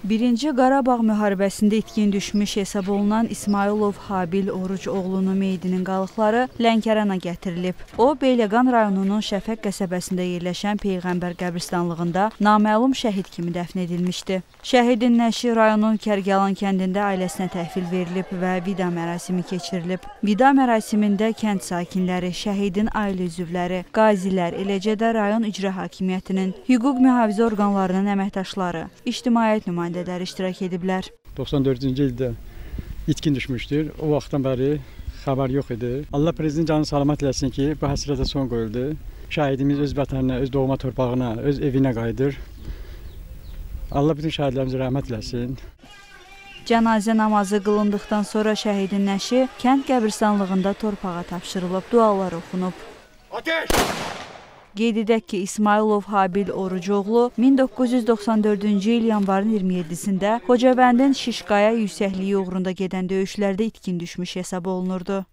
Birinci Qarabağ müharibəsində itkin düşmüş hesab olunan İsmayılov Habil Oruc oğlunun meyidinin qalıqları Lənkərana gətirilib. O, Beyləqan rayonunun Şəfəq qəsəbəsində yerləşən Peyğəmbər qəbristanlığında naməlum şəhid kimi dəfn edilmişdi. Şəhidin nəşi rayonun Kərgəlan kəndində ailəsinə təhvil verilib və vida mərasimi keçirilib. Vida mərasimində kənd sakinləri, şəhidin ailə üzvləri, qazilər, eləcə də rayon icra hakimiyyətinin, hüquq mühafizə orqanlarının əməkdaşları, ictimaiyyət nümayəndələri iştirak ediblər. 94-cü ildə itkin düşmüşdür. O vaxtdan bəri xəbər yox idi. Allah prezident canını salamat eləsin ki, bu həsrətə son qoyuldu. Şəhidimiz öz vətəninə, öz doğma torpağına, öz evinə qayıdır. Allah bütün şəhidlərimizə rəhmət eləsin. Cənazə namazı qılındıqdan sonra şəhidin nəşi kənd qəbristanlığında torpağa tapşırılıb, dualar oxunub. Ateş! Qeyd edək ki, İsmayılov Habil Orucoğlu 1994-cü il yanvarın 27-sində Xocavəndin Şişqaya yüksəkliyi uğrunda gedən döyüşlərdə itkin düşmüş hesab olunurdu.